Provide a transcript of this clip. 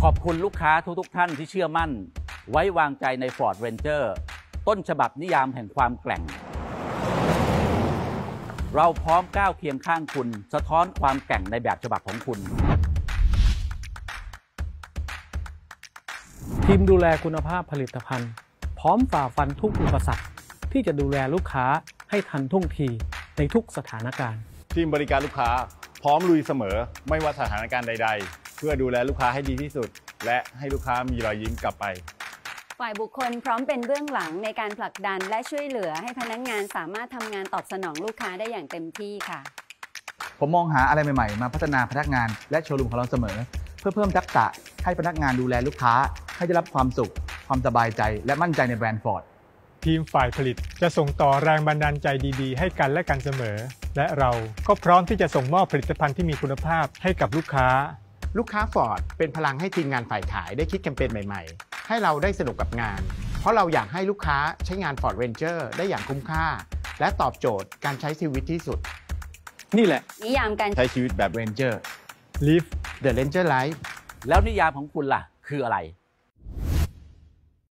อบคุณลูกค้าทุกท่านที่เชื่อมั่นไว้วางใจใน Ford Ranger ต้นฉบับนิยามแห่งความแกร่งเราพร้อมก้าวเคียงข้างคุณสะท้อนความแกร่งในแบบฉบับของคุณทีมดูแลคุณภาพผลิตภัณฑ์พร้อมฝ่าฟันทุกอุปสรรคที่จะดูแลลูกค้าให้ทันท่วงทีในทุกสถานการณ์ทีมบริการลูกค้าพร้อมลุยเสมอไม่ว่าสถานการณ์ใดๆเพื่อดูแลลูกค้าให้ดีที่สุดและให้ลูกค้ามีรอยยิ้มกลับไปฝ่ายบุคคลพร้อมเป็นเบื้องหลังในการผลักดันและช่วยเหลือให้พนักงานสามารถทำงานตอบสนองลูกค้าได้อย่างเต็มที่ค่ะผมมองหาอะไรใหม่ๆมาพัฒนาพนักงานและโชว์รูมของเราเสมอเพื่อเพิ่มทักษะให้พนักงานดูแลลูกค้าให้ได้รับความสุขความสบายใจและมั่นใจในแบรนด์ฟอร์ดทีมฝ่ายผลิตจะส่งต่อแรงบันดาลใจดีๆให้กันและกันเสมอและเราก็พร้อมที่จะส่งมอบผลิตภัณฑ์ที่มีคุณภาพให้กับลูกค้าลูกค้าฟอร์ดเป็นพลังให้ทีมงานฝ่ายขายได้คิดแคมเปญใหม่ๆให้เราได้สนุกกับงานเพราะเราอยากให้ลูกค้าใช้งาน Ford Ranger ได้อย่างคุ้มค่าและตอบโจทย์การใช้ชีวิตที่สุดนี่แหละนิยามการใช้ชีวิตแบบ Ranger Live The Ranger Life แล้วนิยามของคุณล่ะคืออะไร